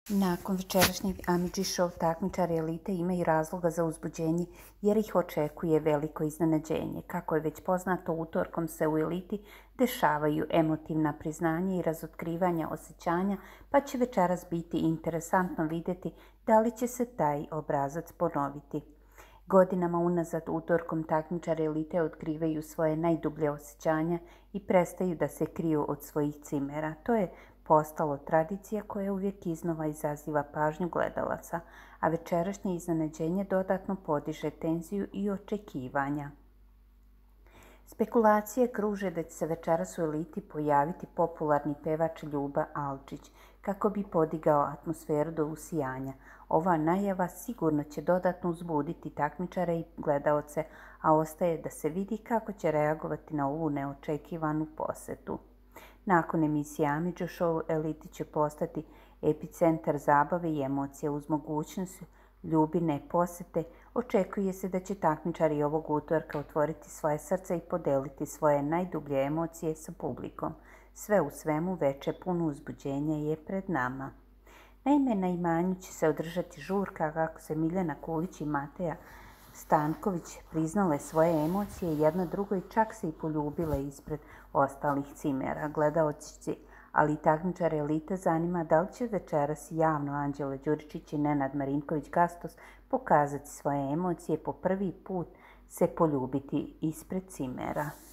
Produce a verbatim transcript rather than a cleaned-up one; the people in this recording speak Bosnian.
Nakon večerašnjeg Amidži Show takmičari elite imaju razloga za uzbuđenje jer ih očekuje veliko iznenađenje. Kako je već poznato, utorkom se u eliti dešavaju emotivna priznanja i razotkrivanja osjećanja, pa će večeras biti interesantno vidjeti da li će se taj obrazac ponoviti. Godinama unazad utorkom takmičari elite otkrivaju svoje najdublje osjećanja i prestaju da se kriju od svojih cimera. To je postalo tradicija koja uvijek iznova izaziva pažnju gledalaca, a večerašnje iznenađenje dodatno podiže tenziju i očekivanja. Spekulacije kruže da će se večeras u eliti pojaviti popularni pevač Ljuba Alčić, kako bi podigao atmosferu do usijanja. Ova najava sigurno će dodatno uzbuditi takmičare i gledaoce, a ostaje da se vidi kako će reagovati na ovu neočekivanu posetu. Nakon emisije Amidži Show, eliti će postati epicentar zabave i emocija uz mogućnost Ljubine posete. Očekuje se da će takmičari ovog utorka otvoriti svoje srce i podeliti svoje najdublje emocije sa publikom. Sve u svemu, veče puno uzbuđenja je pred nama. Naime, na imanju će se održati žurka kako se Miljana Kulić i Mateja Stanković priznale svoje emocije jedna drugoj i čak se i poljubile ispred ostalih cimera. Gledaoci, ali i takmičare elite zanima da li će večeras javno Anđela Đuričić i Nenad Marinković-Gastos pokazati svoje emocije, po prvi put se poljubiti ispred cimera.